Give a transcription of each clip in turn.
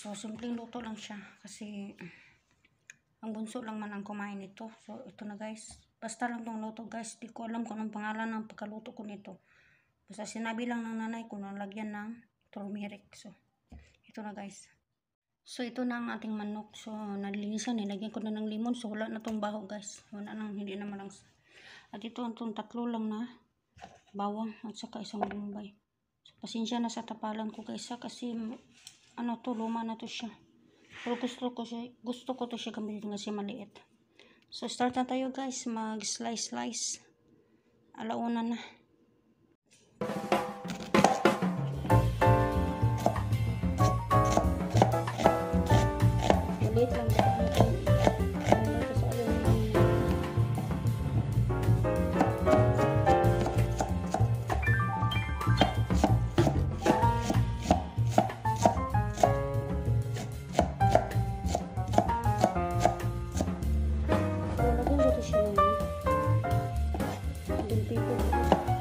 So, simpleng luto lang siya kasi ang bunso lang man ang kumain nito. So, ito na guys. Basta lang tong luto guys. Di ko alam kung anong pangalan ng pagkaluto ko nito. Basta sinabi lang ng nanay ko na lagyan ng turmeric. So, ito na guys. So, ito na ang ating manok. So, nalinisan. Nilagyan ko na ng limon. So, wala na tong baho guys. Wala nang, hindi naman lang. At ito itong tatlo lang na bawang at saka isang bombay. So, pasensya na sa tapalan ko guys kasi ano to, luma na to siya. Pero gusto ko to siya gamitin kasi maliit. So, start na tayo guys. Mag-slice. Alauna na. Maliit lang ba? Lagyan ko to siya ng people.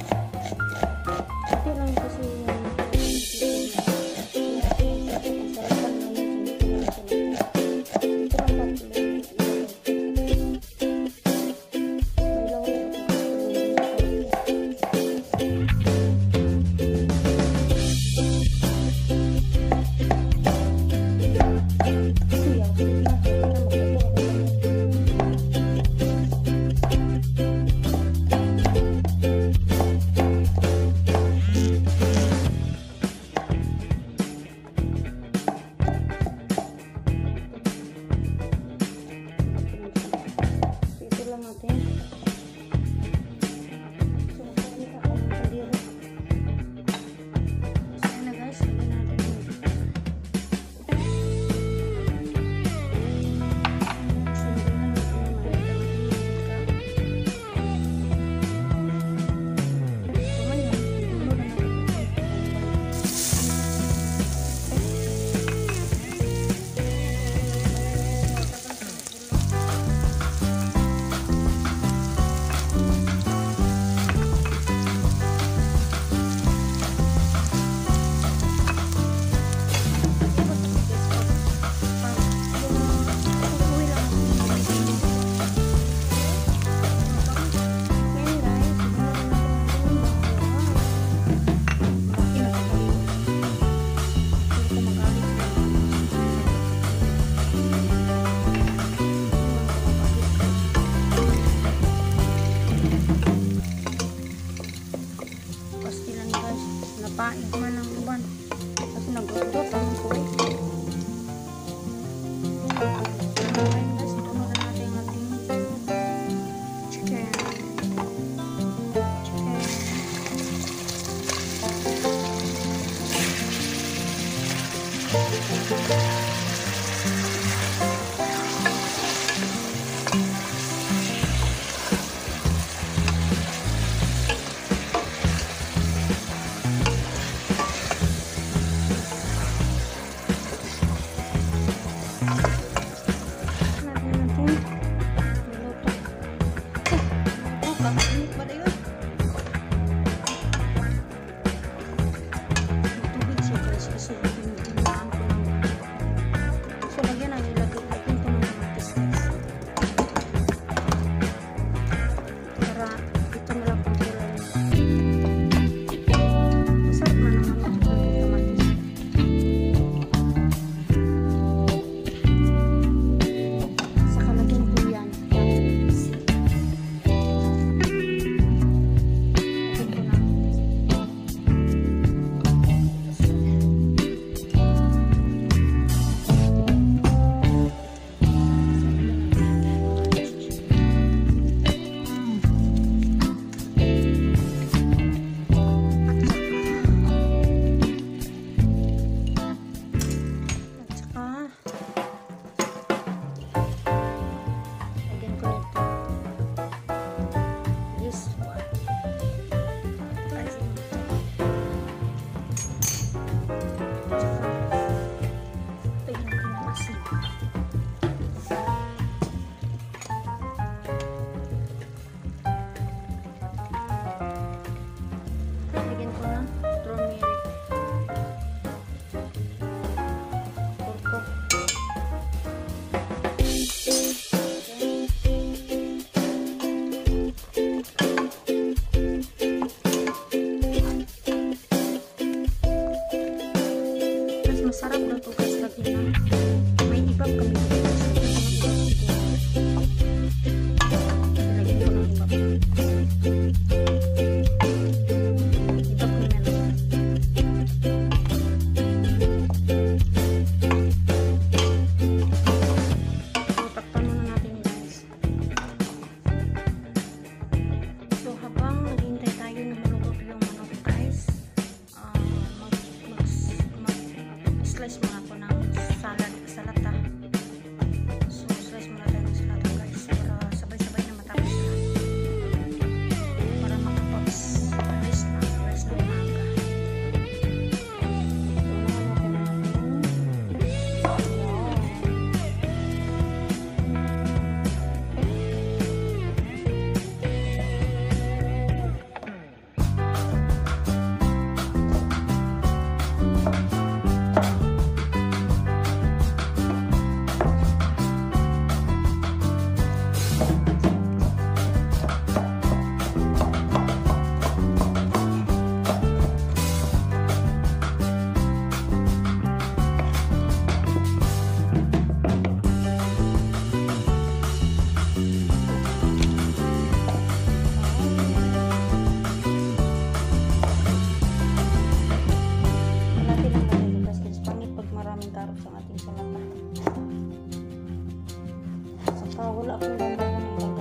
wala akong gamot na ilagay.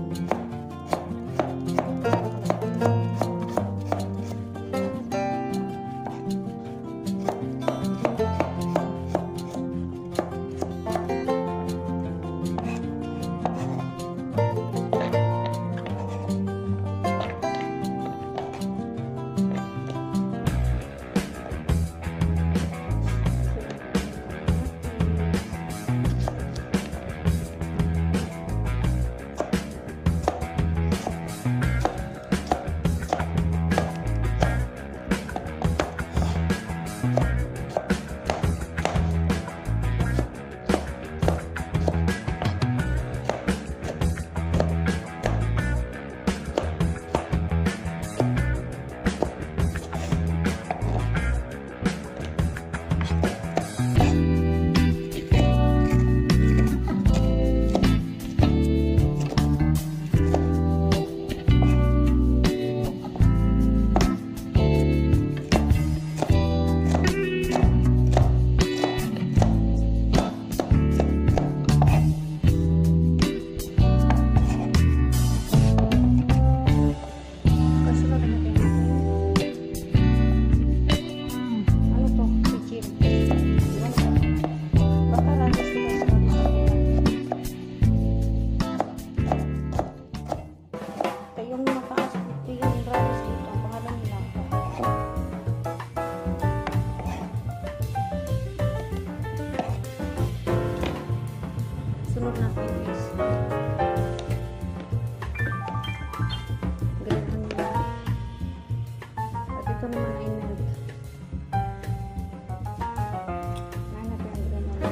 Sunod natin is ganahan nila. At ito naman ay milk. Kain natin ang granola.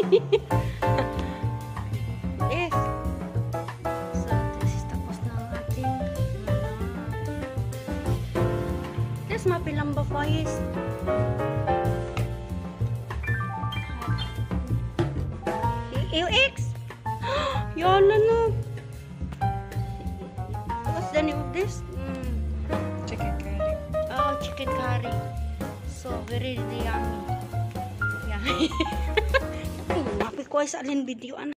Yes. So, this is tapos na ang ating this mapilang ba guys? UX! Yala na. What's the name of this? Chicken curry. Oh, chicken curry. So, very yummy. Yeah. Mapit ko ay sa alin video.